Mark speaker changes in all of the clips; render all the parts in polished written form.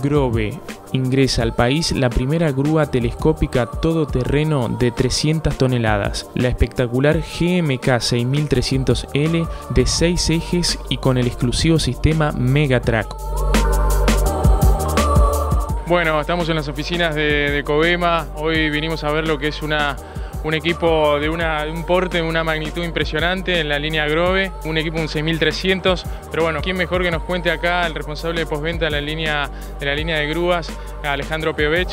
Speaker 1: Grove ingresa al país la primera grúa telescópica todoterreno de 300 toneladas, la espectacular GMK 6300L de 6 ejes y con el exclusivo sistema Megatrack. Bueno, estamos en las oficinas de Covema. Hoy vinimos a ver lo que es un equipo de un porte, de una magnitud impresionante en la línea Grove, un equipo un 6300, pero bueno, ¿quién mejor que nos cuente acá el responsable de postventa de la línea de grúas, Alejandro Piovech?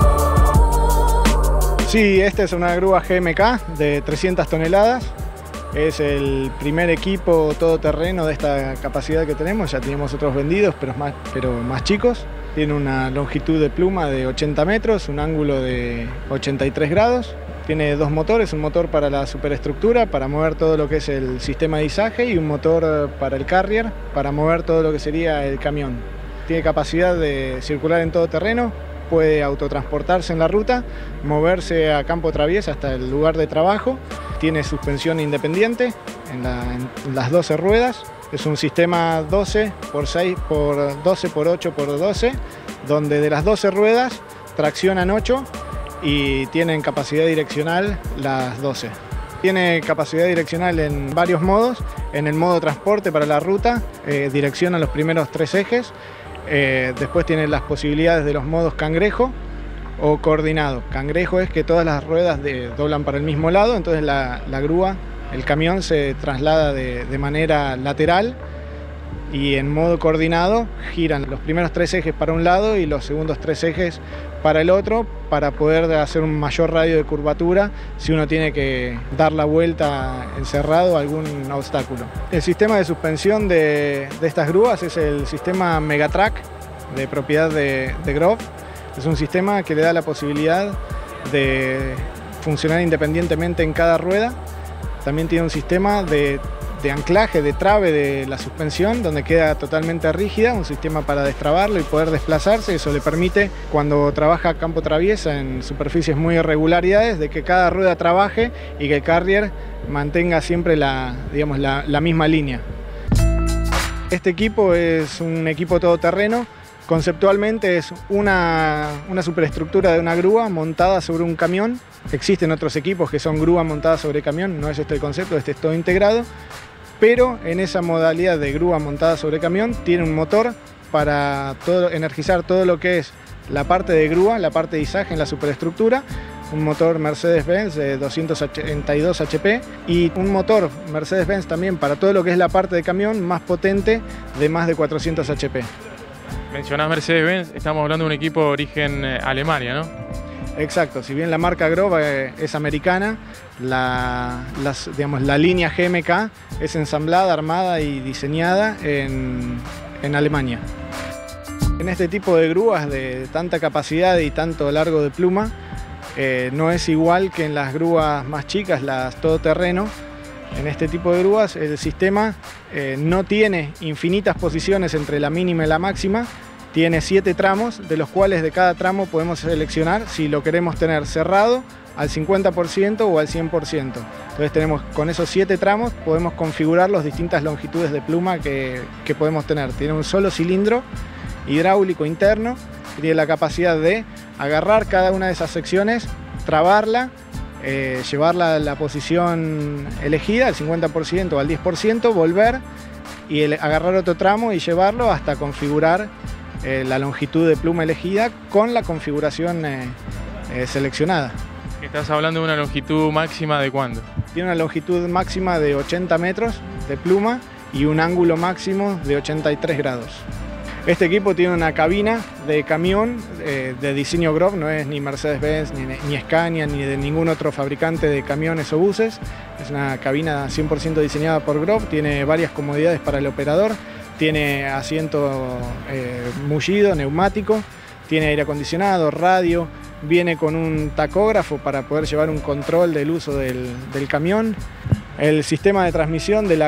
Speaker 2: Sí, esta es una grúa GMK de 300 toneladas. Es el primer equipo todoterreno de esta capacidad que tenemos. Ya teníamos otros vendidos, pero más chicos. Tiene una longitud de pluma de 80 metros, un ángulo de 83 grados. Tiene dos motores, un motor para la superestructura, para mover todo lo que es el sistema de izaje, y un motor para el carrier, para mover todo lo que sería el camión. Tiene capacidad de circular en todo terreno, puede autotransportarse en la ruta, moverse a campo traviesa hasta el lugar de trabajo. Tiene suspensión independiente en las 12 ruedas. Es un sistema 12 por 6 por 12 por 8 por 12, donde de las 12 ruedas traccionan 8 y tienen capacidad direccional las 12. Tiene capacidad direccional en varios modos. En el modo transporte para la ruta, direcciona los primeros 3 ejes. Después tiene las posibilidades de los modos cangrejo o coordinado. Cangrejo es que todas las ruedas doblan para el mismo lado, entonces la grúa, el camión se traslada de manera lateral, y en modo coordinado giran los primeros 3 ejes para un lado y los segundos 3 ejes para el otro, para poder hacer un mayor radio de curvatura si uno tiene que dar la vuelta encerrado a algún obstáculo. El sistema de suspensión de estas grúas es el sistema Megatrack, de propiedad de Grove. Es un sistema que le da la posibilidad de funcionar independientemente en cada rueda. También tiene un sistema de anclaje, de trave de la suspensión, donde queda totalmente rígida, un sistema para destrabarlo y poder desplazarse. Eso le permite, cuando trabaja a campo traviesa en superficies muy irregularidades, de que cada rueda trabaje y que el carrier mantenga siempre la misma línea. Este equipo es un equipo todoterreno. Conceptualmente es una superestructura de una grúa montada sobre un camión. Existen otros equipos que son grúa montada sobre camión, no es este el concepto, este es todo integrado. Pero en esa modalidad de grúa montada sobre camión tiene un motor para energizar todo lo que es la parte de grúa, la parte de izaje en la superestructura, un motor Mercedes-Benz de 282 HP y un motor Mercedes-Benz también para todo lo que es la parte de camión más potente de más de 400 HP.
Speaker 1: Mencionás Mercedes-Benz, estamos hablando de un equipo de origen Alemania, ¿no?
Speaker 2: Exacto, si bien la marca Grove es americana, la línea GMK es ensamblada, armada y diseñada en Alemania. En este tipo de grúas de tanta capacidad y tanto largo de pluma, no es igual que en las grúas más chicas, las todoterreno. En este tipo de grúas el sistema no tiene infinitas posiciones entre la mínima y la máxima. Tiene 7 tramos, de los cuales de cada tramo podemos seleccionar si lo queremos tener cerrado al 50% o al 100%. Entonces con esos 7 tramos podemos configurar las distintas longitudes de pluma que podemos tener. Tiene un solo cilindro hidráulico interno que tiene la capacidad de agarrar cada una de esas secciones, trabarla, llevarla a la posición elegida, al 50% o al 10%, volver y agarrar otro tramo y llevarlo hasta configurar la longitud de pluma elegida con la configuración seleccionada.
Speaker 1: ¿Estás hablando de una longitud máxima de cuándo?
Speaker 2: Tiene una longitud máxima de 80 metros de pluma y un ángulo máximo de 83 grados. Este equipo tiene una cabina de camión de diseño Grove, no es ni Mercedes-Benz, ni Scania, ni de ningún otro fabricante de camiones o buses. Es una cabina 100% diseñada por Grove, tiene varias comodidades para el operador. Tiene asiento mullido, neumático, tiene aire acondicionado, radio, viene con un tacógrafo para poder llevar un control del uso del camión. El sistema de transmisión de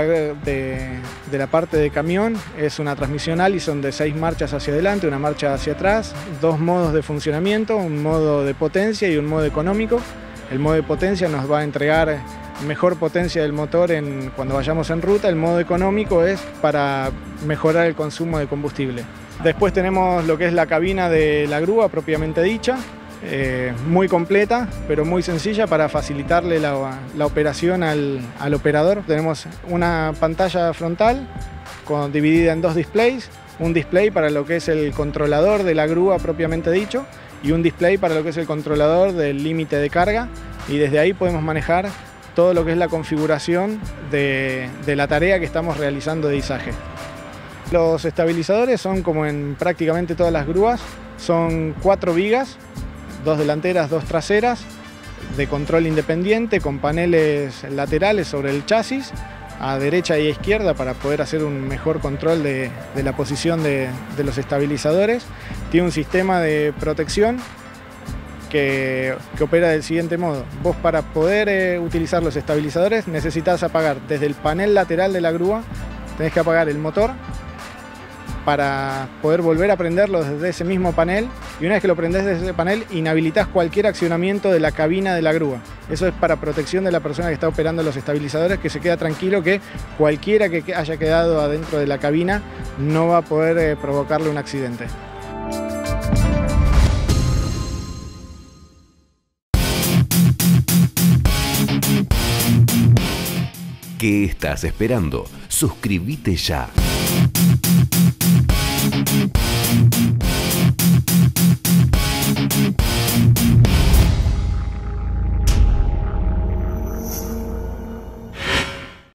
Speaker 2: la parte de camión es una transmisión Allison de 6 marchas hacia adelante, una marcha hacia atrás, 2 modos de funcionamiento, un modo de potencia y un modo económico. El modo de potencia nos va a entregar mejor potencia del motor cuando vayamos en ruta. El modo económico es para mejorar el consumo de combustible. Después tenemos lo que es la cabina de la grúa propiamente dicha, muy completa, pero muy sencilla para facilitarle la operación al operador. Tenemos una pantalla frontal dividida en 2 displays, un display para lo que es el controlador de la grúa propiamente dicho y un display para lo que es el controlador del límite de carga, y desde ahí podemos manejar todo lo que es la configuración de la tarea que estamos realizando de izaje. Los estabilizadores son como en prácticamente todas las grúas, son 4 vigas, 2 delanteras, 2 traseras, de control independiente con paneles laterales sobre el chasis, a derecha y a izquierda para poder hacer un mejor control de la posición de los estabilizadores. Tiene un sistema de protección que opera del siguiente modo. Vos, para poder utilizar los estabilizadores, necesitas apagar desde el panel lateral de la grúa, tenés que apagar el motor para poder volver a prenderlo desde ese mismo panel, y una vez que lo prendés desde ese panel, inhabilitás cualquier accionamiento de la cabina de la grúa. Eso es para protección de la persona que está operando los estabilizadores, que se queda tranquilo que cualquiera que haya quedado adentro de la cabina no va a poder provocarle un accidente.
Speaker 3: ¿Qué estás esperando? Suscríbete ya.